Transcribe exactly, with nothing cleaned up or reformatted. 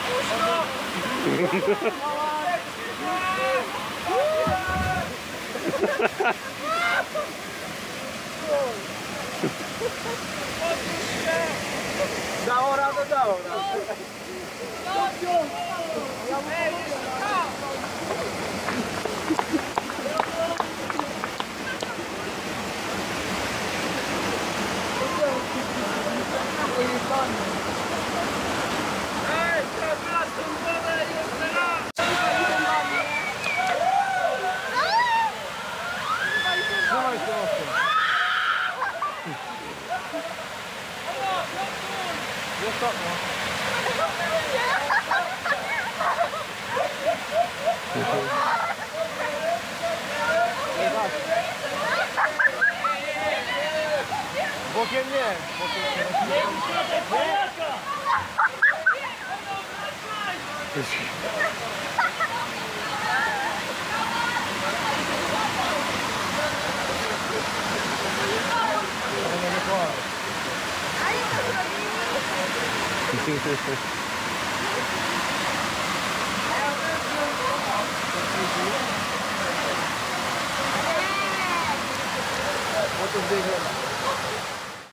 Dało radę, dało radę. Ej, teraz tą wodę jeszcze raz! Dawaj się mocno. Jest to, no. Bokiem nie. Bokiem nie. What is big?